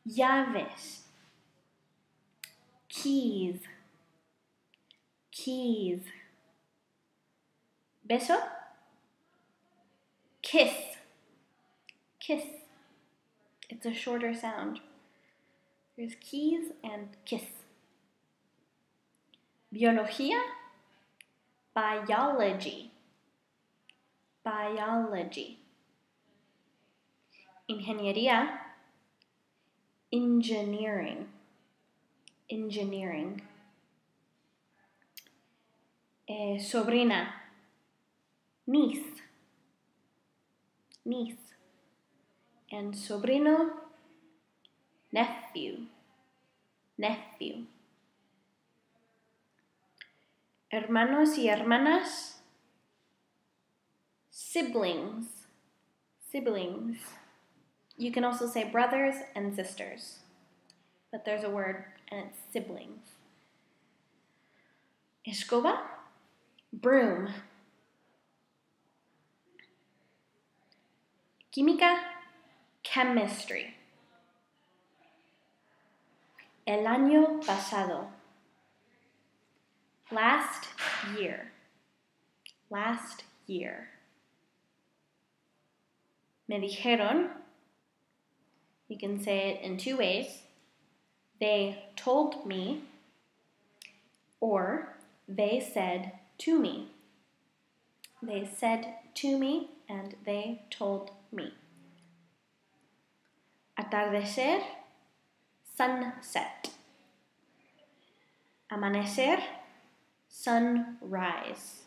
llaves, keys, keys. Beso, kiss, kiss. It's a shorter sound. There's keys and kiss. Biología, biology, biology. Ingeniería, engineering, engineering. Sobrina, niece, niece. And sobrino, nephew, nephew. Hermanos y hermanas, siblings, siblings. You can also say brothers and sisters, but there's a word and it's siblings. Escoba, broom. Química, chemistry. El año pasado. Last year. Last year. Me dijeron. You can say it in two ways. They told me, or they said to me. They said to me and they told me. Atardecer, sunset. Amanecer, sunrise.